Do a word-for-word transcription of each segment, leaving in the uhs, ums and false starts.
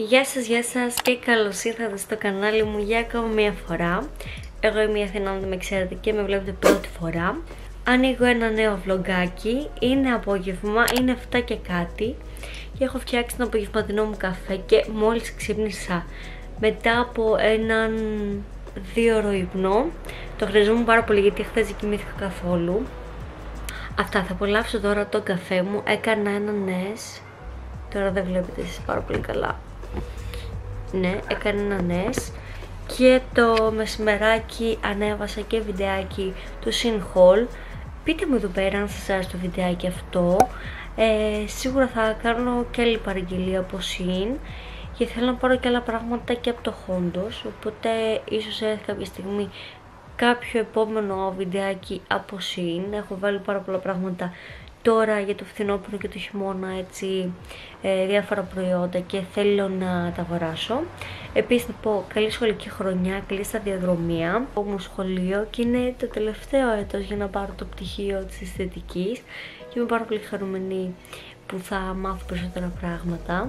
Γεια σας, γεια σας και καλώς ήρθατε στο κανάλι μου για ακόμα μια φορά. Εγώ είμαι η Αθηνά, αν δεν με ξέρετε και με βλέπετε πρώτη φορά. Ανοίγω ένα νέο βλογκάκι, είναι απόγευμα, είναι εφτά και κάτι και έχω φτιάξει τον απογευματινό μου καφέ και μόλις ξύπνησα μετά από έναν δύο ώρο ύπνο. Το χρειαζόμουν πάρα πολύ γιατί χθες δεν κοιμήθηκα καθόλου. Αυτά, θα απολαύσω τώρα το καφέ μου. Έκανα ένα νες. Τώρα δεν βλέπετε εσείς πάρα πολύ καλά. Ναι, έκανα ένα νες. Και το μεσημεράκι ανέβασα και βιντεάκι του Shein Haul. Πείτε μου εδώ πέρα αν σας άρεσε το βιντεάκι αυτό. ε, Σίγουρα θα κάνω και άλλη παραγγελία από Shein, και θέλω να πάρω και άλλα πράγματα και από το Hondos. Οπότε ίσως έρθει κάποια στιγμή κάποιο επόμενο βιντεάκι από Shein. Έχω βάλει πάρα πολλά πράγματα τώρα για το φθινόπωρο και το χειμώνα, έτσι, ε, διάφορα προϊόντα και θέλω να τα αγοράσω. Επίσης να πω καλή σχολική χρονιά, καλή σταδιοδρομία από μου σχολείο, και είναι το τελευταίο έτος για να πάρω το πτυχίο της αισθητικής και είμαι πάρα πολύ χαρούμενη που θα μάθω περισσότερα πράγματα.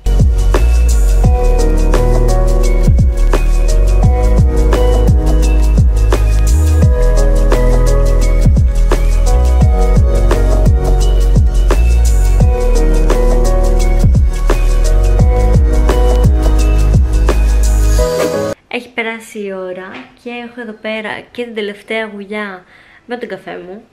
Έχει περάσει η ώρα και έχω εδώ πέρα και την τελευταία γουλιά με τον καφέ μου.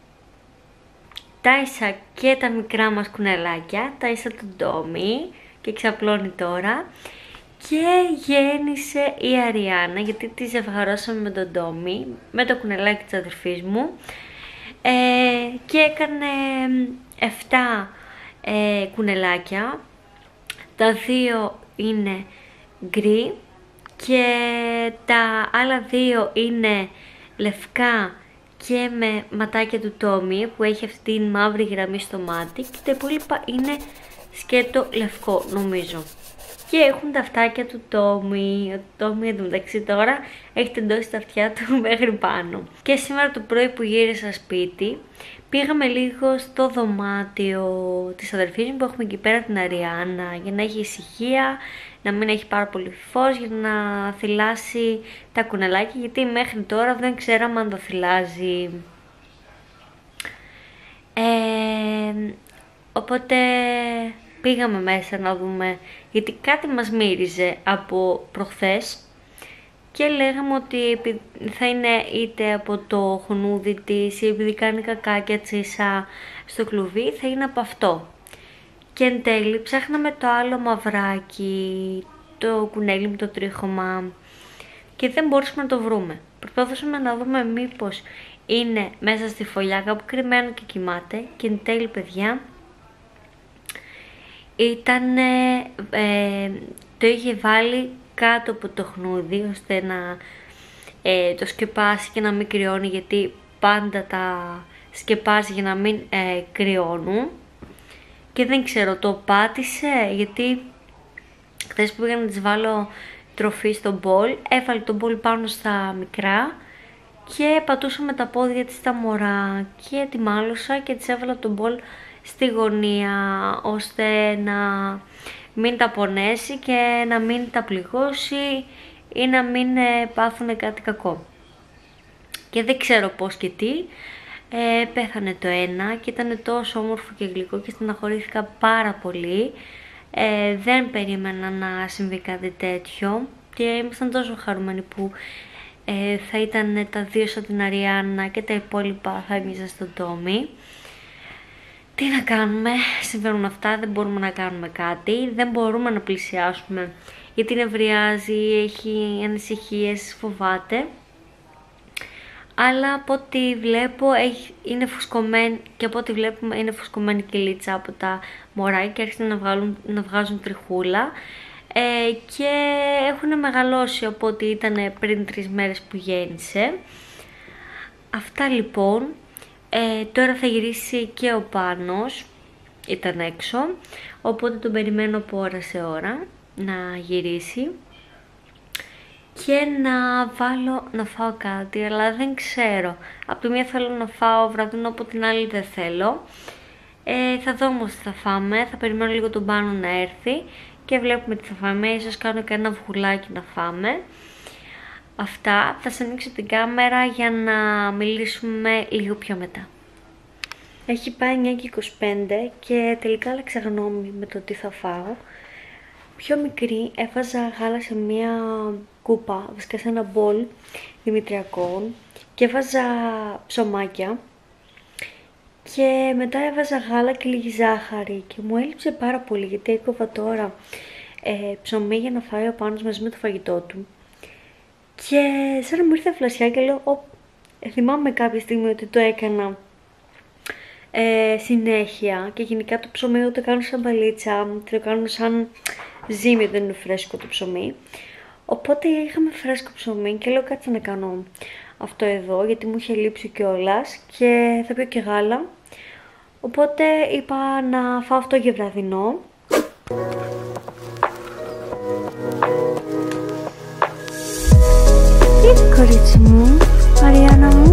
Τάισα και τα μικρά μας κουνελάκια, τάισα τον Ντόμι και ξαπλώνει τώρα. Και γέννησε η Αριάννα, γιατί τη ζευγαρώσαμε με τον Ντόμι, με το κουνελάκι της αδερφής μου. Ε, και έκανε εφτά ε, κουνελάκια, τα δύο είναι γκρι και τα άλλα δύο είναι λευκά και με ματάκια του Τόμι που έχει αυτή την μαύρη γραμμή στο μάτι, και τα υπόλοιπα είναι σκέτο λευκό νομίζω. Και έχουν τα αυτάκια του Τόμι. Ο Τόμι εντωμεταξύ τώρα έχει τεντώσει τα αυτιά του μέχρι πάνω. Και σήμερα το πρωί που γύρισα σπίτι, πήγαμε λίγο στο δωμάτιο της αδερφής μου που έχουμε εκεί πέρα, την Αριάννα, για να έχει ησυχία, να μην έχει πάρα πολύ φως, για να θυλάσει τα κουνελάκια, γιατί μέχρι τώρα δεν ξέραμε αν το θυλάζει. Ε, οπότε πήγαμε μέσα να δούμε, γιατί κάτι μας μύριζε από προχθές και λέγαμε ότι θα είναι είτε από το χουνούδι της ή επειδή κάνει κακάκια τσίσα στο κλουβί, θα είναι από αυτό. Και εν τέλει ψάχναμε το άλλο μαυράκι, το κουνέλι με το τρίχωμα, και δεν μπορούσαμε να το βρούμε. Προσπαθούσαμε να δούμε μήπως είναι μέσα στη φωλιά κάπου κρυμμένο και κοιμάται, και εν τέλει παιδιά ήταν, ε, το είχε βάλει κάτω από το χνούδι ώστε να ε, το σκεπάσει και να μην κρυώνει, γιατί πάντα τα σκεπάζει για να μην ε, κρυώνουν. Και δεν ξέρω, το πάτησε, γιατί χθες που πήγα να της βάλω τροφή στο μπολ, έβαλε το μπολ πάνω στα μικρά και πατούσα με τα πόδια της τα μωρά, και τη μάλωσα και της έβαλα το μπολ στη γωνία ώστε να μην τα πονέσει και να μην τα πληγώσει ή να μην ε, πάθουν κάτι κακό. Και δεν ξέρω πώς και τι, ε, πέθανε το ένα και ήταν τόσο όμορφο και γλυκό και στεναχωρήθηκα πάρα πολύ. Ε, δεν περίμενα να συμβεί κάτι τέτοιο και ήμασταν τόσο χαρούμενοι που ε, θα ήταν τα δύο σαν την Αριάννα και τα υπόλοιπα θα έμειζαν στον Τόμι. Τι να κάνουμε, συμβαίνουν αυτά, δεν μπορούμε να κάνουμε κάτι, δεν μπορούμε να πλησιάσουμε γιατί νευριάζει, έχει ανησυχίες, φοβάται. Αλλά από ό,τι βλέπω έχει, είναι φουσκωμένη, και από ό,τι βλέπουμε είναι φουσκωμένη και λίτσα από τα μωράκια και άρχισαν να, βγάλουν, να βγάζουν τριχούλα ε, και έχουν μεγαλώσει από ό,τι ήταν πριν τρεις μέρες που γέννησε. Αυτά λοιπόν. Ε, τώρα θα γυρίσει και ο Πάνος, ήταν έξω, οπότε τον περιμένω από ώρα σε ώρα να γυρίσει και να βάλω να φάω κάτι, αλλά δεν ξέρω. Από τη μία θέλω να φάω βραδινό, από την άλλη δεν θέλω. Ε, θα δω όμως τι θα φάμε, θα περιμένω λίγο τον Πάνο να έρθει και βλέπουμε τι θα φάμε. Ίσως κάνω και ένα αυγουλάκι να φάμε. Αυτά, θα σας ανοίξω την κάμερα για να μιλήσουμε λίγο πιο μετά. Έχει πάει εννιά και είκοσι πέντε και τελικά άλλαξα γνώμη με το τι θα φάω. Πιο μικρή έβαζα γάλα σε μια κούπα, βασικά σε ένα μπολ δημητριακών και έβαζα ψωμάκια και μετά έβαζα γάλα και λίγη ζάχαρη και μου έλειψε πάρα πολύ γιατί έκοβα τώρα ε, ψωμί για να φάει ο Πάνος μαζί με το φαγητό του και σαν να μου ήρθε φλασιά και λέω «Ω, ε, θυμάμαι κάποια στιγμή ότι το έκανα ε, συνέχεια και γενικά το ψωμί το κάνω σαν μπαλίτσα, το κάνω σαν ζύμη, δεν είναι φρέσκο το ψωμί». Οπότε είχαμε φρέσκο ψωμί και λέω κάτσε να κάνω αυτό εδώ γιατί μου είχε λείψει κιόλας και θα πιω και γάλα. Οπότε είπα να φάω αυτό για βραδινό. Τι κορίτσι μου, Μαριάννα μου.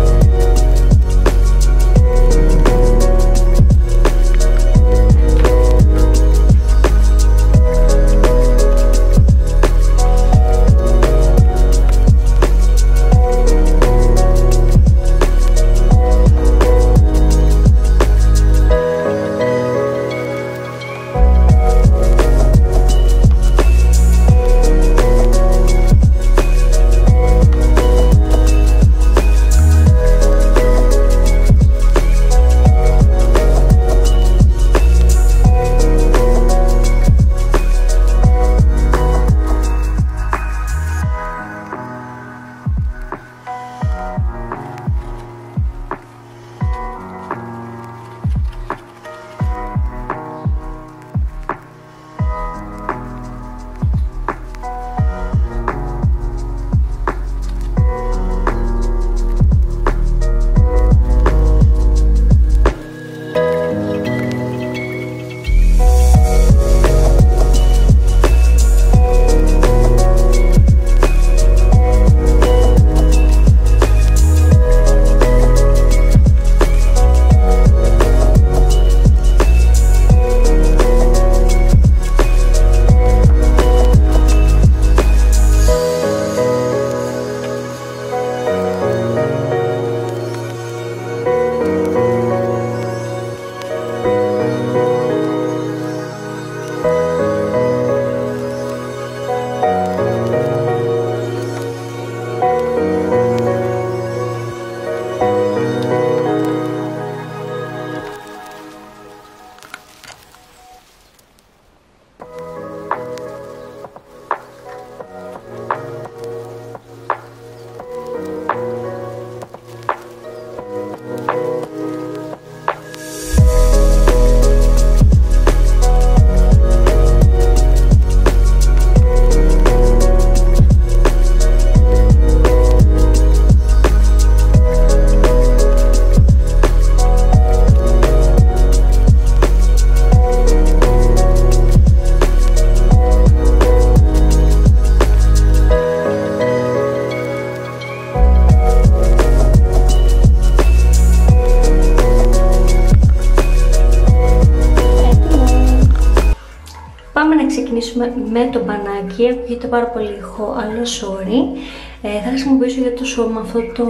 Με το μπανάκι, ακούγεται πάρα πολύ ηχό, αλλά sorry. Ε, θα χρησιμοποιήσω για το σώμα αυτό το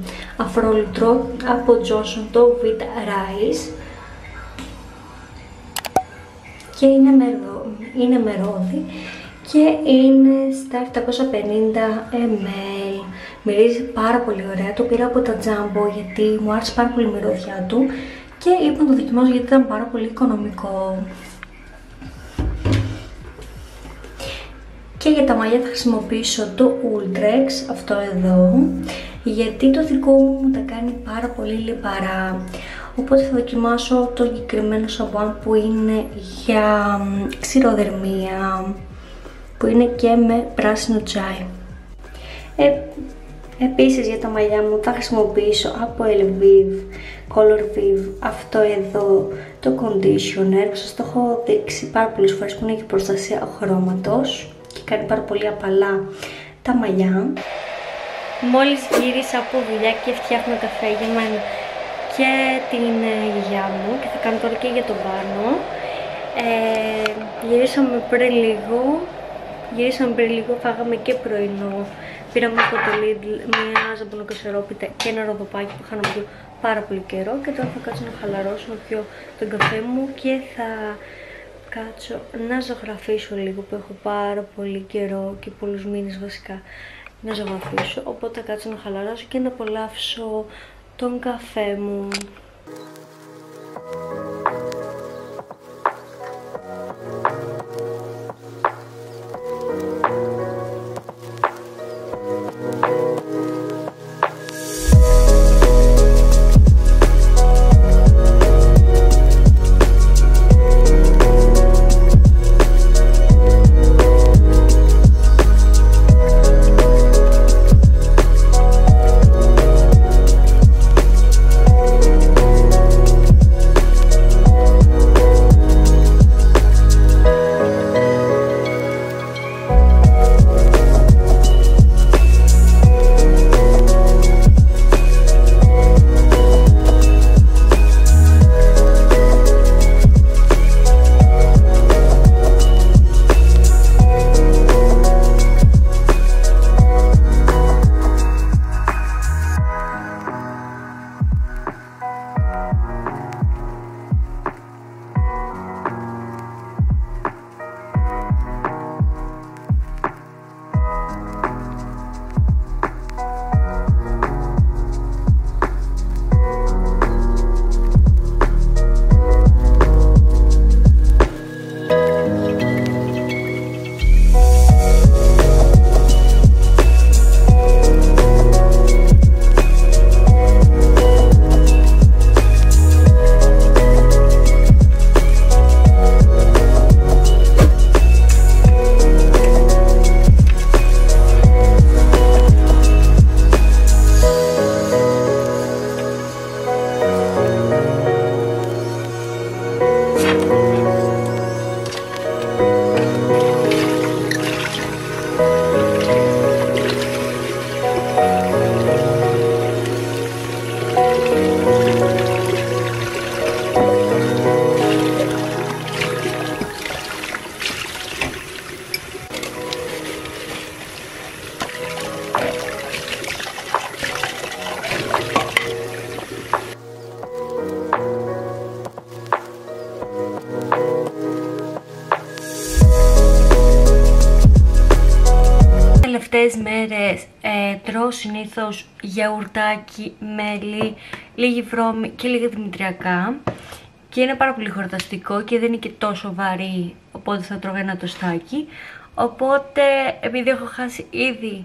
αφρόλουτρο από Johnson, το With Rice. Και είναι με, είναι με ρόδι και είναι στα επτακόσια πενήντα μιλιλίτρα. Μυρίζει πάρα πολύ ωραία, το πήρα από τα Jumbo γιατί μου άρεσε πάρα πολύ η μυρωδιά του και είπα να το δοκιμάσω γιατί ήταν πάρα πολύ οικονομικό. Και για τα μαλλιά θα χρησιμοποιήσω το Ultrex, αυτό εδώ, γιατί το δικό μου μου τα κάνει πάρα πολύ λιπαρά. Οπότε θα δοκιμάσω το συγκεκριμένο σαμπουάν που είναι για ξηροδερμία, που είναι και με πράσινο τσάι. Ε, επίσης για τα μαλλιά μου θα χρησιμοποιήσω από Elvive, Color Vive, αυτό εδώ το conditioner. Σας το έχω δείξει πάρα πολλές φορές που είναι και προστασία χρώματος και κάνει πάρα πολύ απαλά τα μαλλιά. Μόλις γύρισα από δουλειά και φτιάχνω καφέ για μένα και την γιαγιά μου και θα κάνω τώρα και για τον Πάνο. Ε, γυρίσαμε πριν λίγο, γυρίσαμε πριν λίγο, φάγαμε και πρωινό. Πήραμε από το Lidl μια ζαμπονοκασερόπιτα και ένα ροδοπάκι που είχα να πιω πάρα πολύ καιρό. Και τώρα θα κάτσω να χαλαρώσω, να πιω τον καφέ μου και θα κάτσω να ζωγραφίσω λίγο, που έχω πάρα πολύ καιρό και πολλούς μήνες βασικά να ζωγραφίσω. Οπότε θα κάτσω να χαλαρώσω και να απολαύσω τον καφέ μου. Τελευταίες μέρες ε, τρώω συνήθως γιαουρτάκι, μέλι, λίγη βρώμη και λίγα δημητριακά και είναι πάρα πολύ χορταστικό και δεν είναι και τόσο βαρύ, οπότε θα τρώγα ένα τοστάκι. Οπότε επειδή έχω χάσει ήδη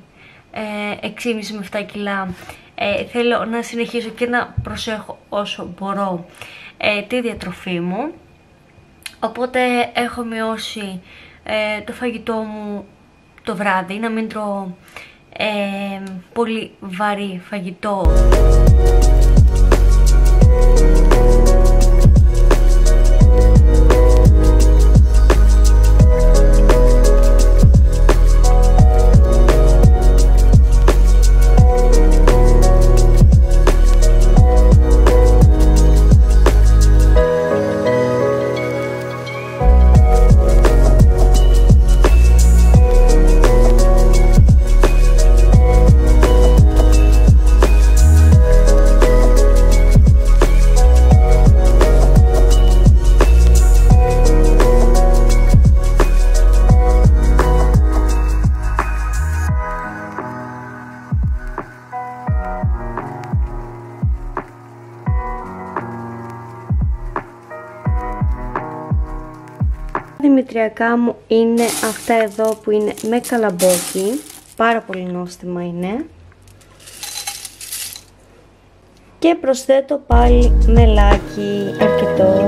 ε, έξι κόμμα πέντε με επτά κιλά, ε, θέλω να συνεχίσω και να προσέχω όσο μπορώ ε, τη διατροφή μου. Οπότε έχω μειώσει ε, το φαγητό μου το βράδυ, να μην τρώω ε, πολύ βαρύ φαγητό. Τα δημητριακά μου είναι αυτά εδώ που είναι με καλαμπόκι, πάρα πολύ νόστιμα είναι. Και προσθέτω πάλι μελάκι αρκετό.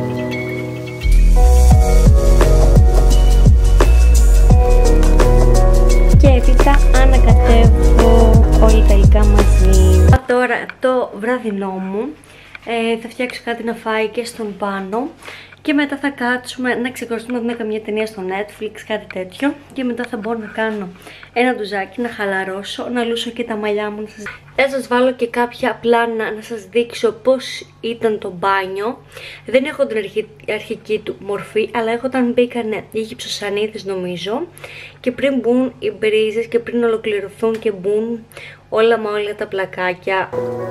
Και έπειτα ανακατεύω όλα τα υλικά μαζί. Τώρα το βραδινό μου, ε, θα φτιάξω κάτι να φάει και στον πάνω. και μετά θα κάτσουμε να ξεκουραστούμε, να δούμε καμία ταινία στο Netflix, κάτι τέτοιο, και μετά θα μπορώ να κάνω ένα ντουζάκι, να χαλαρώσω, να λούσω και τα μαλλιά μου. Θα σας βάλω και κάποια πλάνα να σας δείξω πώς ήταν το μπάνιο. Δεν έχω την αρχι... αρχική του μορφή, αλλά έχω όταν μπήκανε οι γυψοσανίδες νομίζω, και πριν μπουν οι μπρίζες και πριν ολοκληρωθούν και μπουν όλα μα όλα τα πλακάκια.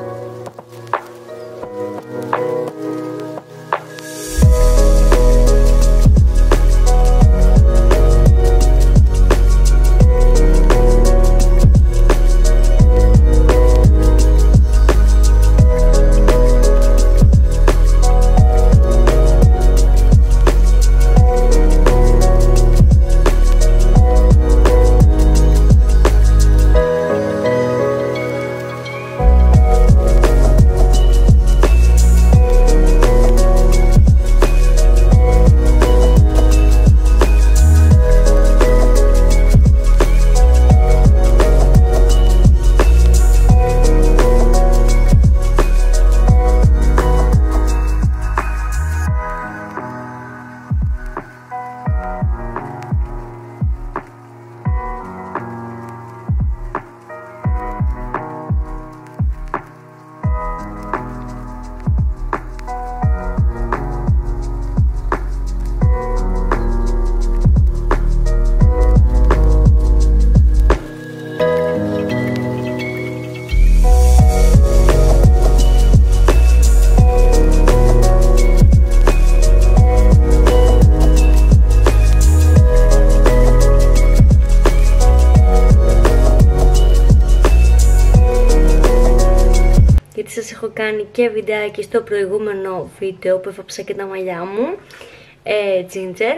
Σας έχω κάνει και βιντεάκι στο προηγούμενο βίντεο που έφαψα και τα μαλλιά μου, ε, ginger,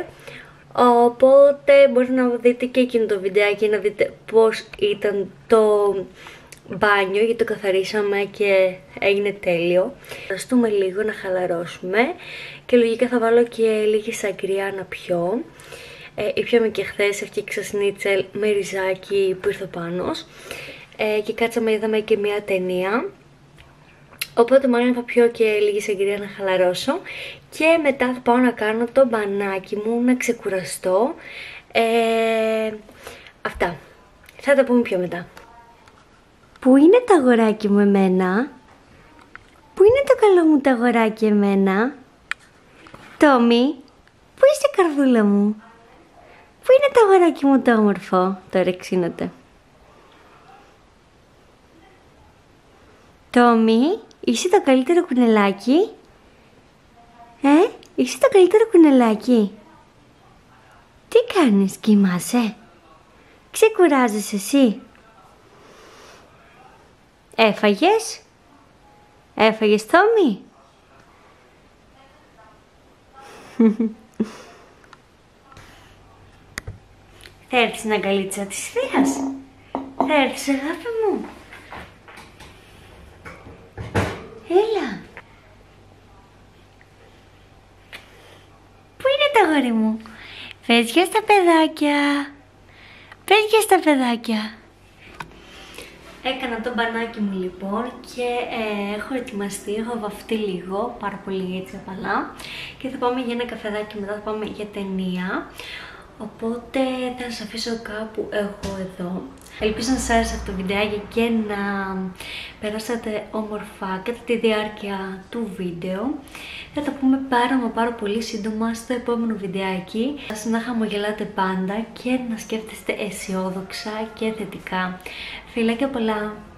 οπότε μπορείτε να δείτε και εκείνο το βιντεάκι, να δείτε πώς ήταν το μπάνιο, γιατί το καθαρίσαμε και έγινε τέλειο. Θα ραστούμε λίγο, να χαλαρώσουμε και λογικά θα βάλω και λίγη σαγκριά να πιω. Ε, ήπιαμε και χθες, έφτιαξα σνίτσελ με ριζάκι που ήρθε πάνω, ε, και κάτσαμε, είδαμε και μια ταινία. Οπότε μάλλον θα πιω και λίγη σαγκρία να χαλαρώσω και μετά θα πάω να κάνω το μπανάκι μου, να ξεκουραστώ. Ε, αυτά. Θα τα πούμε πιο μετά. Πού είναι το αγοράκι μου εμένα? Πού είναι το καλό μου το αγοράκι εμένα? Τόμι, πού είσαι καρδούλα μου? Πού είναι το αγοράκι μου το όμορφο? Τώρα ξύνονται. Τόμι, είσαι το καλύτερο κουνελάκι? Ε, είσαι το καλύτερο κουνελάκι? Τι κάνεις, κοιμάσαι? Ξεκουράζεσαι εσύ? Έφαγες? Έφαγες, Τόμι? Θα έρθεις στην αγκαλίτσα της θείας? Θα έρθεις, αγάπη μου? Έλα. Πού είναι το αγόρι μου? Πες γεια στα παιδάκια. Πες γεια στα παιδάκια. Έκανα το μπανάκι μου λοιπόν και ε, έχω ετοιμαστεί, έχω βαφτεί λίγο, πάρα πολύ έτσι απαλά, και θα πάμε για ένα καφεδάκι, μετά θα πάμε για ταινία. Οπότε θα σας αφήσω κάπου εγώ εδώ. Ελπίζω να σας άρεσε αυτό το βιντεάκι και να περάσατε όμορφα κατά τη διάρκεια του βίντεο. Θα τα πούμε πάρα μα πάρα πολύ σύντομα στο επόμενο βιντεάκι. Να χαμογελάτε πάντα και να σκέφτεστε αισιόδοξα και θετικά. Φιλάκια πολλά!